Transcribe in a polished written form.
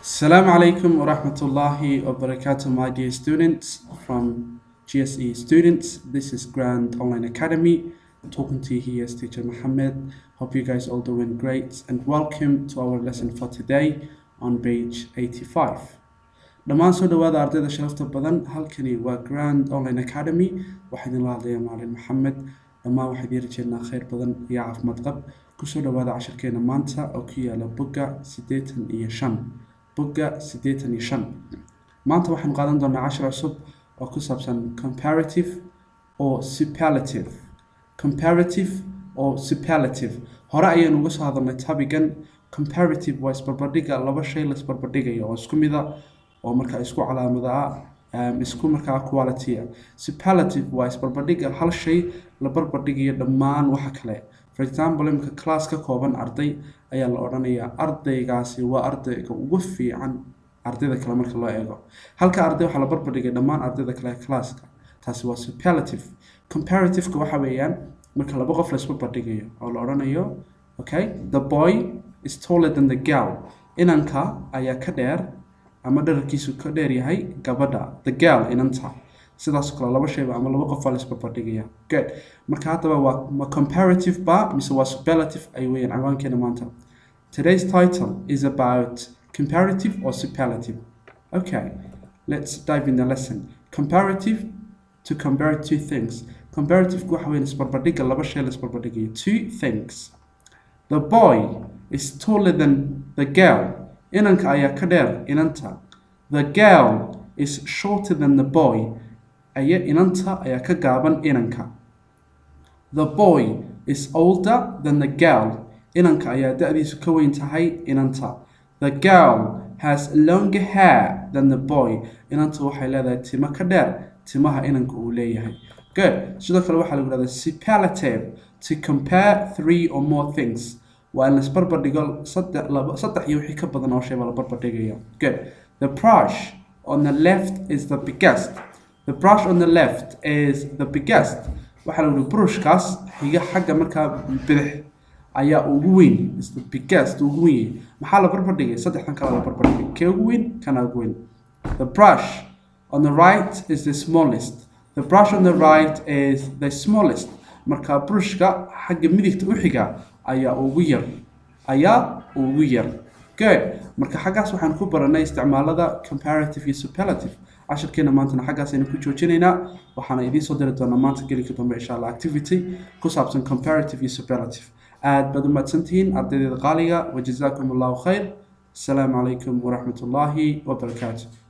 Assalamu alaikum wa rahmatullahi wa barakatuh, my dear students from GSE students. This is Grand Online Academy. Talking to you here is teacher Muhammad. Hope you guys all doing great and welcome to our lesson for today on page 85. dhammaan soo dhawaada ardayda sharafta badan halkani waa Grand Online Academy. waxaan idin la hadlayaa macallin Muhammad. dhammaan waxaan idin rajaynayaa khayr badan iyo caafimaad qab. kusoo dhawaada casharkeena maanta oo ku yaala bogga 85. bogga 85. maanta waxaan qaadan doonaa cashar cusub oo ku saabsan comparative or superlative. comparative or superlative. hore ayaynu uga soo hadalnay tabigan. comparative waa isbarbardhigga laba shay la isbarbardhigayo oo isku mid ah oo markaa isku calaamada ah isku markaa quality ah. superlative waa isbarbardhigga hal shay la barbardhigayo dhammaan waxa kale. for example imka class ka kooban arday ayaa la odhanayaa ardaygaasi waa ardayga ugu fiican ardayda kale marka loo eego. halka arday waxaa la barbardhigay dhammaan ardayda kale ee classka. taasi waa superlative. comparative-ka waxa weeyaan marka laba qof la isbarbardhigayo oo la odhanayo okay, the boy is taller than the girl. inanka ayaa ka dheer ama dhererkiisu ka dheer yahay gabadha, the girl inanta. sidaas kale laba shayba ama laba qof la isbarbardhigaya. good. marka hadaba waa comparative ba mise waa superlative ay weeyaan ciwaankeena maanta. Today's title is about comparative or superlative. Okay, let's dive in the lesson. Comparative, to compare two things. Comparative waxa weeyaan isbarbardhigga laba shay la isbarbardhigayo. Two things. The boy is taller than the girl. inanka ayaa ka dheer inanta. The girl is shorter than the boy. inanta ayaa ka gaaban inanka. The boy is older than the girl. inanka ayaa da'diisu ka weyn tahay inanta. The girl has longer hair than the boy. inanta waxay leedahay timo ka dheer timaha inanka uu leeyahay. good. sidoo kale waxaa lagu yidhahdaa superlative, to compare three or more things. waa in la isbarbardhigo saddex iyo wixii ka badan oo shay baa la barbardhigaya. good. The brush on the left is the biggest. The brush on the left is the biggest. waxaa lagu yidhi brushkaas xiga xagga markaa bidix ayaa ugu weyn. is the biggest, ugu weyn. maxaa la barbardhigay? saddexdan kale la barbardhigay. kee ugu weyn? kana ugu weyn. The brush on the right is the smallest. The brush on the right is the smallest. marka brushka xagga midigta u xiga ayaa ugu yar. good. marka xaggaas waxaan ku baranay isticmaalada comparative iyo superlative. cashirkeena maantana xaggaas aynu ku joojinaynaa. waxaana idiin soo diri doonaa maanta gelinka dambe insha allah activity ku saabsan comparative iyo superlative. aad baad u mahadsantihiin ardaydeeda qaaliga. wajazaakum allahu khayr. asalaamu calaykum waraxmatullaahi wabarakaatu.